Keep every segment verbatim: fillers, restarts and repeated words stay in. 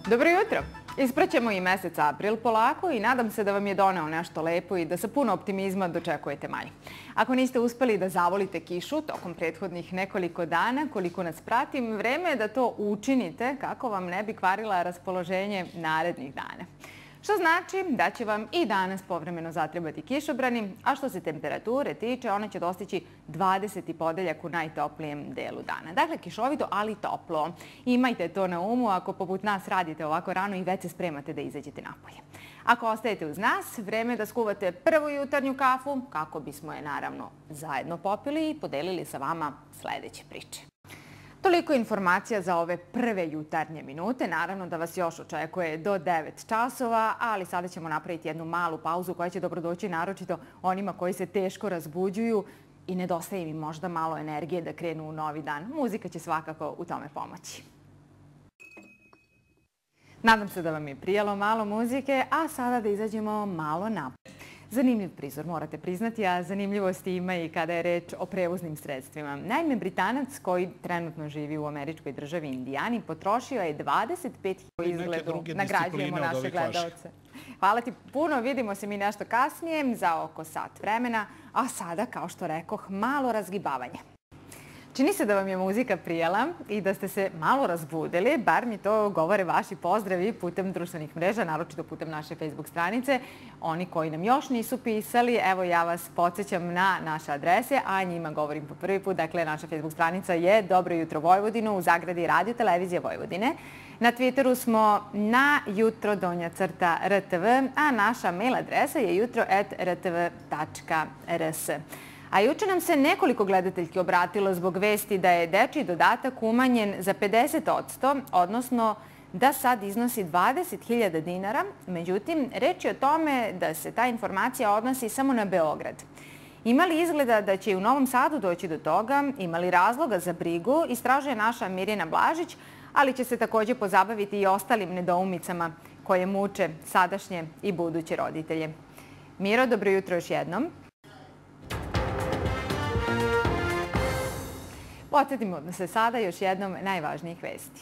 Dobro jutro! Ispraćemo i mesec april polako i nadam se da vam je doneo nešto lepo i da sa puno optimizma dočekujete maj. Ako niste uspeli da zavolite kišu tokom prethodnih nekoliko dana, koliko nas pratim, vreme je da to učinite kako vam ne bi kvarila raspoloženje narednih dana. Što znači da će vam i danas povremeno zatrebati kišobrani, a što se temperature tiče, ona će dostići dvadeset podeljak u najtoplijem delu dana. Dakle, kišovito, ali toplo. Imajte to na umu ako poput nas radite ovako rano i već se spremate da izađete napolje. Ako ostajete uz nas, vreme je da skuvate prvu jutarnju kafu, kako bismo je naravno zajedno popili i podelili sa vama sledeće priče. Toliko informacija za ove prve jutarnje minute. Naravno da vas još očekuje do devet časova, ali sada ćemo napraviti jednu malu pauzu koja će dobrodoći naročito onima koji se teško razbuđuju i nedostaje im možda malo energije da krenu u novi dan. Muzika će svakako u tome pomoći. Nadam se da vam je prijalo malo muzike, a sada da izađemo malo napolje. Zanimljiv prizor, morate priznati, a zanimljivosti ima i kada je reč o prevoznim sredstvima. Naime, Britanac koji trenutno živi u američkoj državi Indijani potrošio je dvadeset pet hiljada izgledu. Nagrađujemo naše gledalce. Hvala ti puno, vidimo se mi nešto kasnije za oko sat vremena, a sada, kao što rekoh, malo razgibavanje. Čini se da vam je muzika prijela i da ste se malo razbudili, bar mi to govore vaši pozdravi putem društvenih mreža, naročito putem naše Facebook stranice. Oni koji nam još nisu pisali, evo ja vas podsjećam na naše adrese, a njima govorim po prvi put. Dakle, naša Facebook stranica je Dobro jutro Vojvodinu u zagradi Radio Televizije Vojvodine. Na Twitteru smo na jutro donja crta rtv, a naša mail adresa je jutro at rtv tačka rs. A juče nam se nekoliko gledateljki obratilo zbog vesti da je dečiji dodatak umanjen za pedeset posto, odnosno da sad iznosi dvadeset hiljada dinara. Međutim, reč je o tome da se ta informacija odnosi samo na Beograd. Ima li izgleda da će i u Novom Sadu doći do toga, ima li razloga za brigu, istražuje naša Mirjana Blažić, ali će se također pozabaviti i ostalim nedoumicama koje muče sadašnje i buduće roditelje. Miro, dobro jutro još jednom. Podsjetimo se sada još jednom najvažnijih vesti.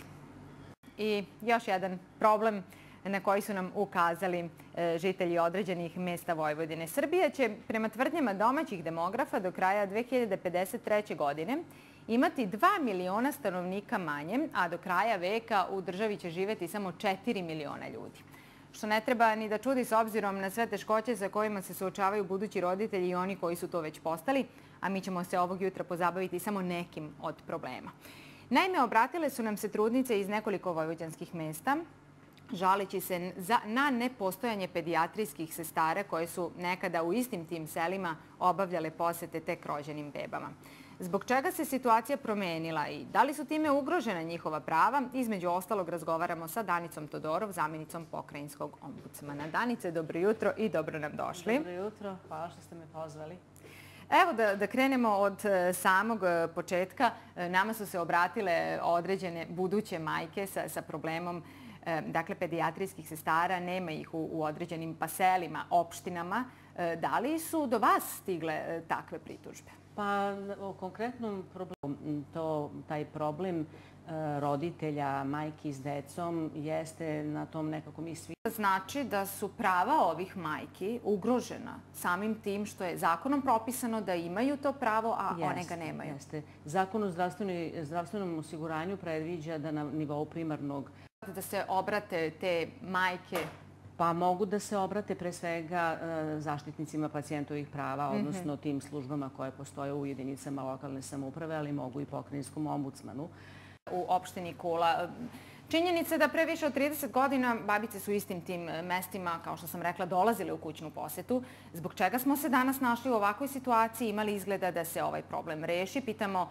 I još jedan problem na koji su nam ukazali žitelji određenih mesta Vojvodine. Srbija će, prema tvrdnjama domaćih demografa, do kraja dve hiljade pedeset treće. godine imati dva miliona stanovnika manje, a do kraja veka u državi će živeti samo četiri miliona ljudi. Što ne treba ni da čudi s obzirom na sve teškoće sa kojima se suočavaju budući roditelji i oni koji su to već postali, a mi ćemo se ovog jutra pozabaviti samo nekim od problema. Naime, obratile su nam se trudnice iz nekoliko vojvođanskih mesta, žaleći se na nepostojanje pedijatrijskih sestara koje su nekada u istim tim selima obavljale posete tek rođenim bebama. Zbog čega se situacija promenila i da li su time ugrožena njihova prava, između ostalog razgovaramo sa Danicom Todorov, zamjenicom pokrajinskog ombudsmana. Danice, dobro jutro i dobro nam došli. Dobro jutro, hvala što ste me pozvali. Evo da krenemo od samog početka. Nama su se obratile određene buduće majke sa problemom dakle, pedijatrijskih sestara, nema ih u određenim paselima, opštinama. Da li su do vas stigle takve pritužbe? Pa, o konkretnom problemu, to, taj problem roditelja, majki s decom, jeste na tom nekakvom i svi. Znači da su prava ovih majki ugrožena samim tim što je zakonom propisano da imaju to pravo, a one ga nemaju. Jeste. Zakon o zdravstvenom osiguranju predviđa da na nivou primarnog da se obrate te majke. Pa mogu da se obrate pre svega zaštitnicima pacijentovih prava, odnosno tim službama koje postoje u jedinicama lokalne samouprave, ali mogu i pokrajinskom ombudsmanu. U opštini Kula. Činjenica je da pre više od trideset godina babice su istim tim mestima, kao što sam rekla, dolazile u kućnu posetu. Zbog čega smo se danas našli u ovakvoj situaciji, imali izgleda da se ovaj problem reši? Pitamo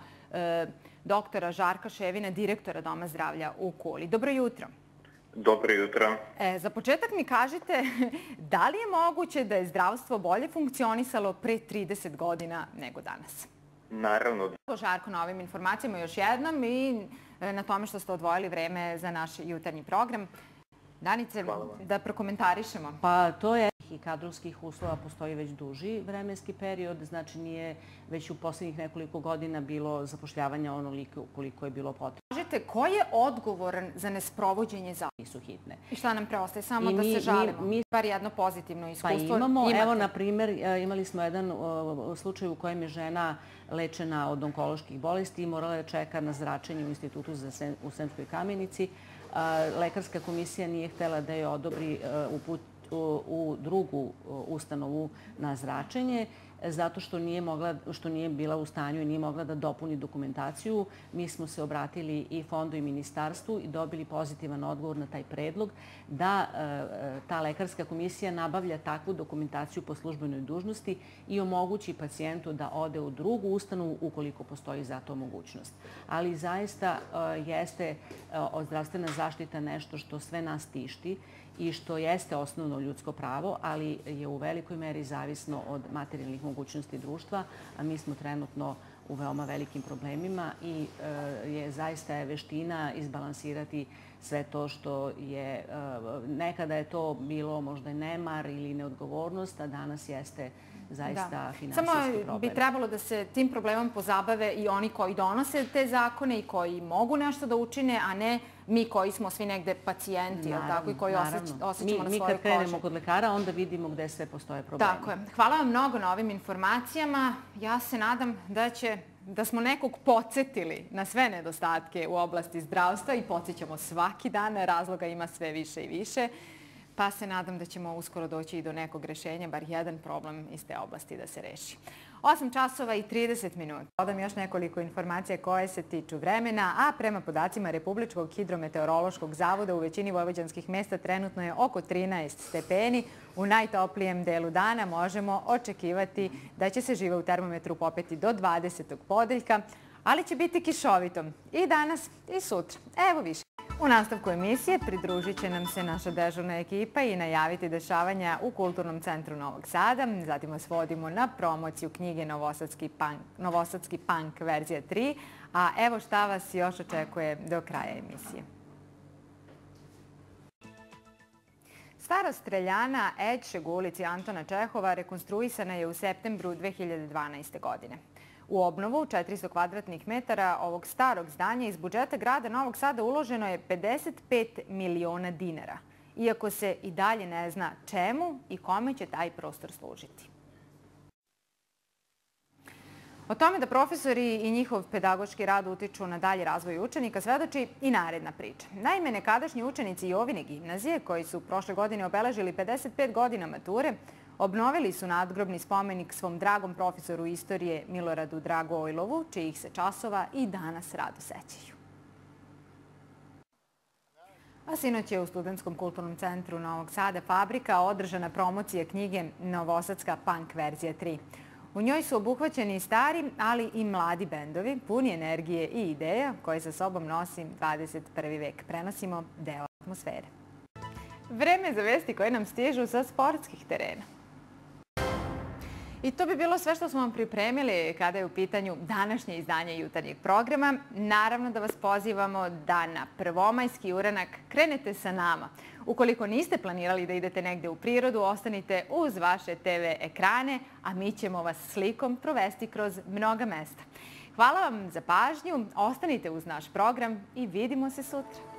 doktora Žarka Ševina, direktora Doma zdravlja u Kuli. Dobro jutro. Dobro jutro. Za početak mi kažite, da li je moguće da je zdravstvo bolje funkcionisalo pre trideset godina nego danas? Naravno. Žarko, na ovim informacijama još jednom i na tome što ste odvojili vreme za naš jutarnji program. Danice, da prokomentarišemo. Pa to je i kadrovskih uslova postoji već duži vremenski period, znači nije već u posljednjih nekoliko godina bilo zapošljavanja onoliko koliko je bilo potrebno. kažite, ko je odgovoran za nesprovođenje zakona? Nisu hitne. I šta nam preostaje? Samo da se žalimo. Bar jedno pozitivno iskustvo. Pa imamo, evo, na primjer, imali smo jedan slučaj u kojem je žena lečena od onkoloških bolesti i morala je čeka na zračenje u institutu u Sremskoj Kamenici. Lekarska komisija nije htjela da je odobri uput u drugu ustanovu na zračenje zato što nije, mogla, što nije bila u stanju i nije mogla da dopuni dokumentaciju. Mi smo se obratili i fondu i ministarstvu i dobili pozitivan odgovor na taj predlog da ta lekarska komisija nabavlja takvu dokumentaciju po službenoj dužnosti i omogući pacijentu da ode u drugu ustanovu ukoliko postoji za to mogućnost. Ali zaista jeste zdravstvena zaštita nešto što sve nas tišti i što jeste osnovno ljudsko pravo, ali je u velikoj meri zavisno od materijalnih mogućnosti društva, a mi smo trenutno u veoma velikim problemima i je zaista je veština izbalansirati sve to što je, nekada je to bilo možda nemar ili neodgovornost, a danas jeste zaista finansijski problem. Samo bi trebalo da se tim problemom pozabave i oni koji donose te zakone i koji mogu nešto da učine, a ne mi koji smo svi negde pacijenti, tako, i koji osjećamo na svojoj koži. Mi kad krenemo kod lekara, onda vidimo gde sve postoje problemi. Tako je. Hvala vam mnogo na ovim informacijama. Ja se nadam da će da smo nekog podsjetili na sve nedostatke u oblasti zdravstva i podsjećamo svaki dan, razloga ima sve više i više. Pa se nadam da ćemo uskoro doći i do nekog rešenja, bar jedan problem iz te oblasti da se reši. osam časova i trideset minuta. Dodam još nekoliko informacija koje se tiču vremena, a prema podacima Republičkog hidrometeorološkog zavoda u većini vojvođanskih mesta trenutno je oko trinaest stepeni. U najtoplijem delu dana možemo očekivati da će se živa u termometru popeti do dvadesetog podeljka, ali će biti kišovito i danas i sutra. Evo više. U nastavku emisije pridružit će nam se naša dežurna ekipa i najaviti dešavanja u Kulturnom centru Novog Sada. Zatim vas vodimo na promociju knjige Novosadski punk, Novosadski punk verzija tri. A evo šta vas još očekuje do kraja emisije. Stara streljana Edšeg u ulici Antona Čehova rekonstruisana je u septembru dve hiljade dvanaeste. godine. U obnovu četiristo kvadratnih metara ovog starog zdanja iz budžeta grada Novog Sada uloženo je pedeset pet miliona dinara, iako se i dalje ne zna čemu i kome će taj prostor služiti. O tome da profesori i njihov pedagoški rad utiču na dalji razvoj učenika svedoči i naredna priča. Naime, nekadašnji učenici Jovine gimnazije, koji su prošle godine obeležili pedeset pet godina mature, obnovili su nadgrobni spomenik svom dragom profesoru istorije Miloradu Dragojlovu, čijih se časova i danas rado sećaju. A sinoć je u Studentskom kulturnom centru Novog Sada Fabrika održana promocija knjige Novosadska punk verzija tri. U njoj su obuhvaćeni stari, ali i mladi bendovi, puni energije i ideja koje sa sobom nosi dvadeset prvi vek. Prenosimo deo atmosfere. Vreme za vesti koje nam stižu sa sportskih terena. I to bi bilo sve što smo vam pripremili kada je u pitanju današnje izdanje jutarnjeg programa. Naravno da vas pozivamo da na prvomajski uranak krenete sa nama. Ukoliko niste planirali da idete negde u prirodu, ostanite uz vaše te ve ekrane, a mi ćemo vas slikom provesti kroz mnoga mesta. Hvala vam za pažnju, ostanite uz naš program i vidimo se sutra.